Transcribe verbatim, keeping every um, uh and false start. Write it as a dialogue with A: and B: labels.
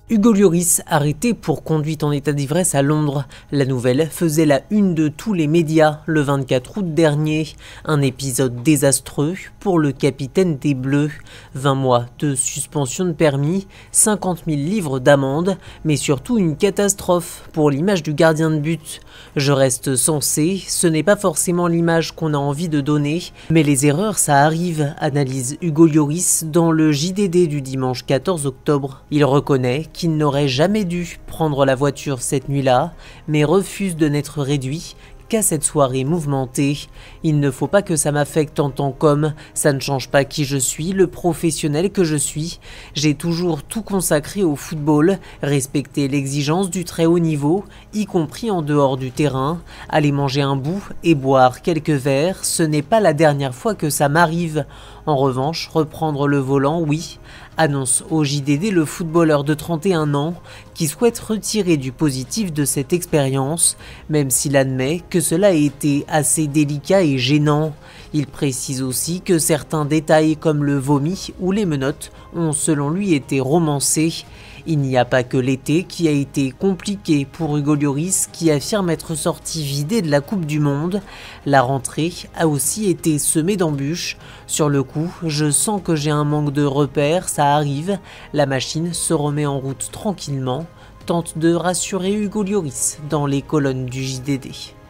A: Hugo Lloris arrêté pour conduite en état d'ivresse à Londres. La nouvelle faisait la une de tous les médias le vingt-quatre août dernier. Un épisode désastreux pour le capitaine des Bleus. vingt mois de suspension de permis, cinquante mille livres d'amende, mais surtout une catastrophe pour l'image du gardien de but. Je reste sensé, ce n'est pas forcément l'image qu'on a envie de donner, mais les erreurs ça arrive, analyse Hugo Lloris dans le J D D du dimanche quatorze octobre. Il reconnaît qu'il n'aurait jamais dû prendre la voiture cette nuit-là, mais refuse de n'être réduit qu'à cette soirée mouvementée. Il ne faut pas que ça m'affecte en tant qu'homme, ça ne change pas qui je suis, le professionnel que je suis. J'ai toujours tout consacré au football, respecter l'exigence du très haut niveau, y compris en dehors du terrain. Aller manger un bout et boire quelques verres, ce n'est pas la dernière fois que ça m'arrive. En revanche, reprendre le volant, oui, annonce au J D D le footballeur de trente et un ans qui souhaite retirer du positif de cette expérience, même s'il admet que cela a été assez délicat et gênant. Il précise aussi que certains détails comme le vomi ou les menottes ont selon lui été romancés. Il n'y a pas que l'été qui a été compliqué pour Hugo Lloris qui affirme être sorti vidé de la Coupe du Monde. La rentrée a aussi été semée d'embûches. Sur le coup, je sens que j'ai un manque de repères, ça arrive. La machine se remet en route tranquillement, tente de rassurer Hugo Lloris dans les colonnes du J D D.